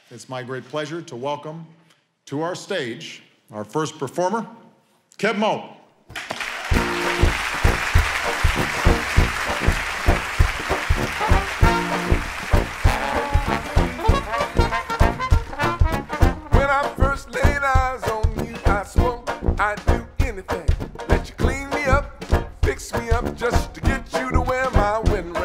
it's my great pleasure to welcome to our stage our first performer, Keb'Mo. When I first laid eyes on you, I swore I'd do anything. Let you clean me up, fix me up, just to get you to wear my wedding ring.